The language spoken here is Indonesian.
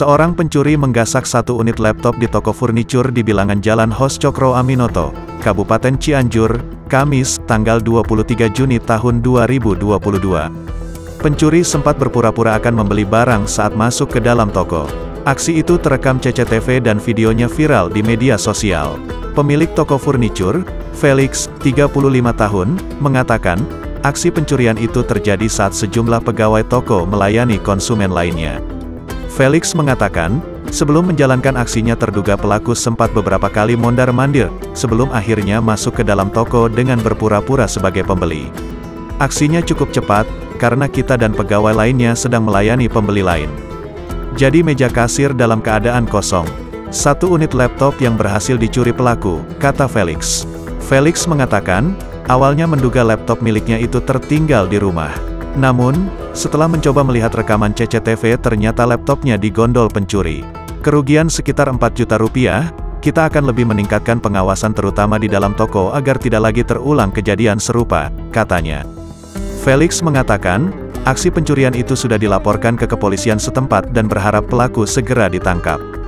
Seorang pencuri menggasak satu unit laptop di toko furnitur di bilangan Jalan Hos Cokro Aminoto, Kabupaten Cianjur, Kamis, tanggal 23 Juni tahun 2022. Pencuri sempat berpura-pura akan membeli barang saat masuk ke dalam toko. Aksi itu terekam CCTV dan videonya viral di media sosial. Pemilik toko furnitur, Felix, 35 tahun, mengatakan, aksi pencurian itu terjadi saat sejumlah pegawai toko melayani konsumen lainnya. Felix mengatakan, sebelum menjalankan aksinya terduga pelaku sempat beberapa kali mondar-mandir, sebelum akhirnya masuk ke dalam toko dengan berpura-pura sebagai pembeli. Aksinya cukup cepat, karena kita dan pegawai lainnya sedang melayani pembeli lain. Jadi meja kasir dalam keadaan kosong. Satu unit laptop yang berhasil dicuri pelaku, kata Felix. Felix mengatakan, awalnya menduga laptop miliknya itu tertinggal di rumah. Namun, setelah mencoba melihat rekaman CCTV ternyata laptopnya digondol pencuri. Kerugian sekitar 4 juta rupiah, kita akan lebih meningkatkan pengawasan terutama di dalam toko agar tidak lagi terulang kejadian serupa, katanya. Felix mengatakan, aksi pencurian itu sudah dilaporkan ke kepolisian setempat dan berharap pelaku segera ditangkap.